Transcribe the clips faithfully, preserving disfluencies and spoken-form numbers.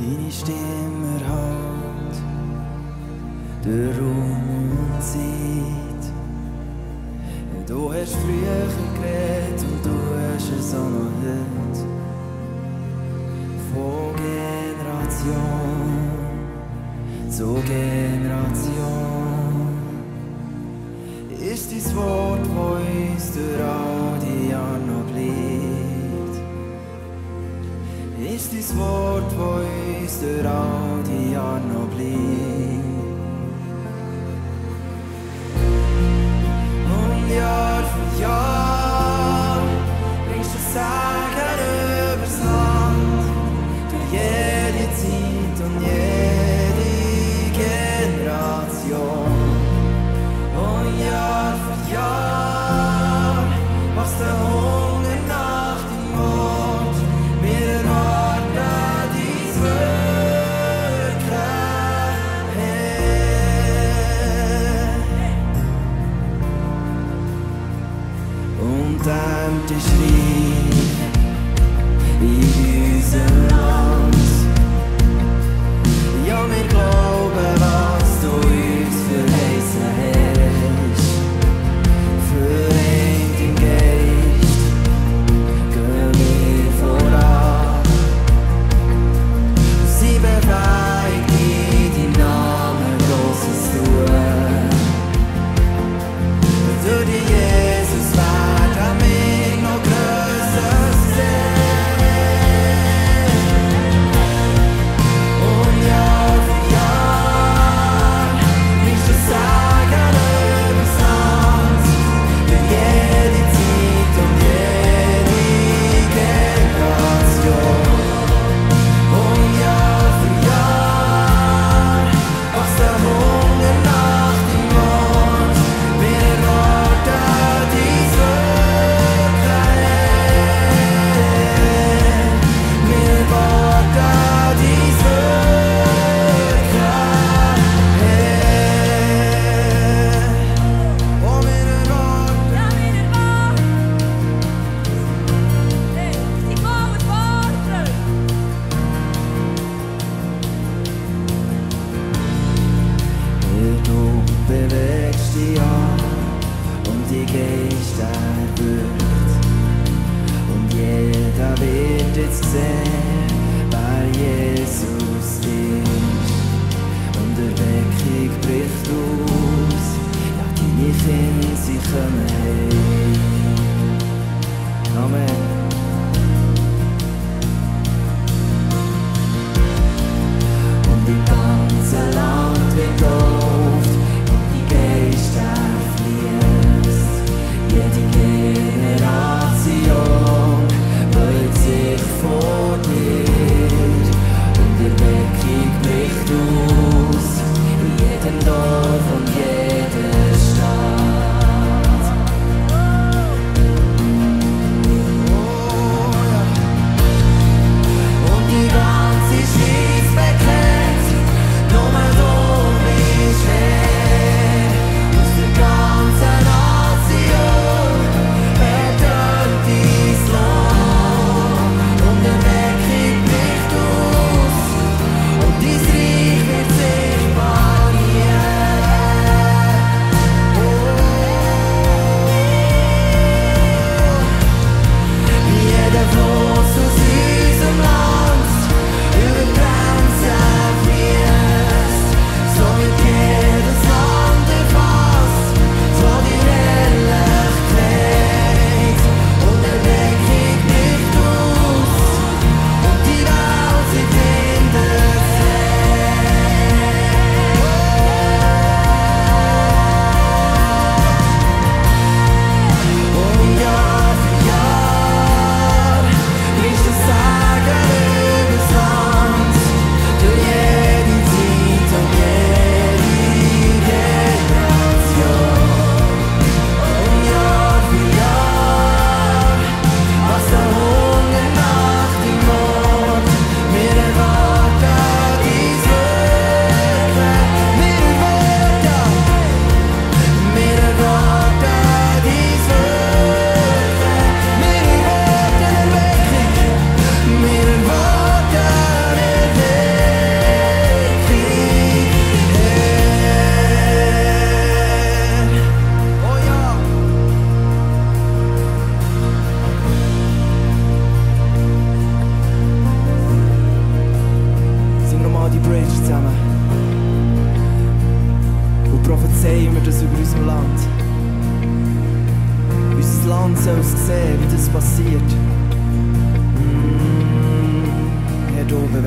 deine Stimme erhallt, der Raum und Zeit. Du hast früher geredet und du hast es auch noch heute. Von Generation zu Generation ist dein Wort, wo uns durch all die Jahre noch bleibt. Ist dein Wort, wo uns durch all die Jahre noch bleibt. Und Jahr für Jahr bringst du Sagen übers Land, durch jede Zeit und jede Generation. Und Jahr für Jahr wachst der Hunger nach dem Wort. Wir erwarten dies Wirken.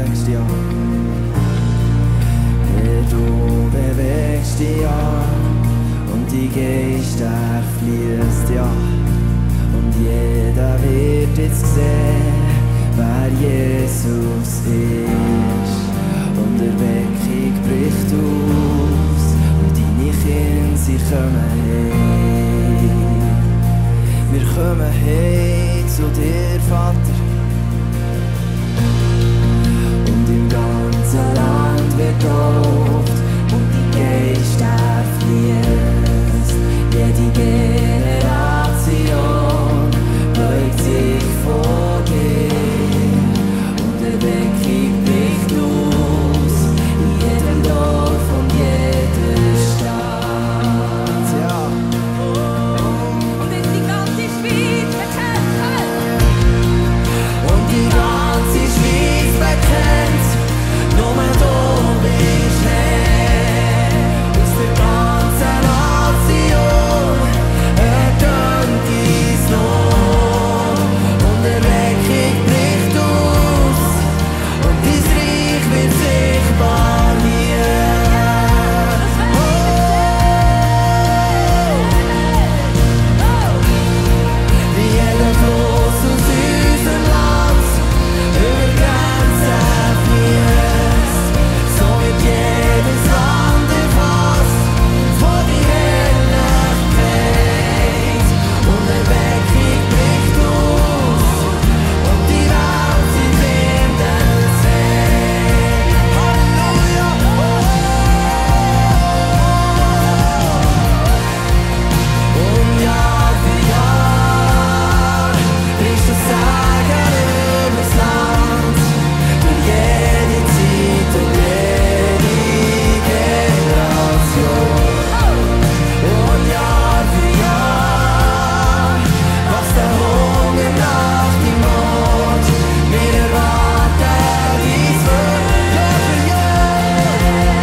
bewegst dich an. Ja, du bewegst dich an und dein Geist, der fließt, ja. Und jeder wird jetzt sehen, wer Jesus ist. Und Erweckung bricht aus und deine Kinder, sie kommen heim. Wir kommen heim zu dir, Vater. Und im ganzen Land wird tobt und dein Geist, der fließt. Jede Generation beugt sich vor dir und Erweckung bricht aus in jedem Dorf und jeder Stadt. Ja. Und in die ganze Schweiz bekennt, und die ganze Schweiz bekennt, nur du bist Herr. Aus der ganzen Nation ertönt dein Lohn und Erweckung bricht aus und dein Reich wird sichtbar hier. Oh! Wie jeder Fluss aus unserem Land über Grenzen fließt, so wird jedes Land erfasst von der Herrlichkeit und Erweckung bricht aus und die Welt sie werden sehen. Halleluja! Und Jahr für Jahr bricht das Sagen übers Land, durch jede Zeit und jede Generation. Und Jahr für Jahr wächst der Hunger nach dem Mond. Wir erwarten dies Wort Jahr für Jahr.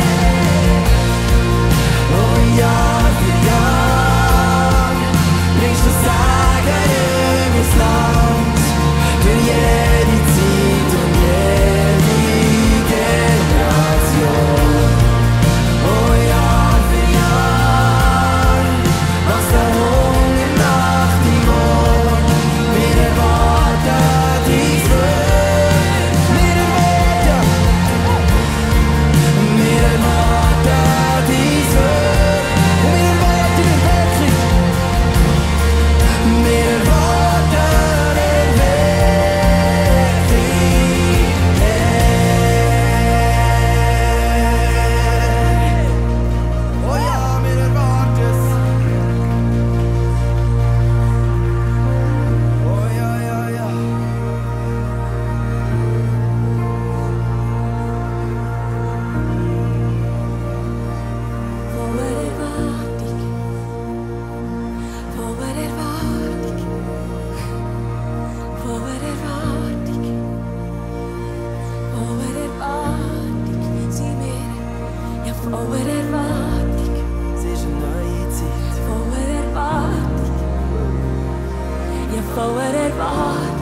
Und Jahr für Jahr bringst du Sagen übers Land, durch jede Zeit und jede Generation. Oh, Jahr für Jahr wächst der Hunger nach dem Mond. Wir erwarten dies Wort. Wir erwarten, wir erwarten dies Wort. Und wir erwarten Erweckung. Wir erwarten Erweckung. Oh ja, wir erwarten es. Oh ja, ja, ja. Voller Erwartung, voller Erwartung, voller Erwartung, voller Erwartung sind wir, ja voller Erwartung, Es ist eine neue Zeit. voller Erwartung, ja voller Erwartung.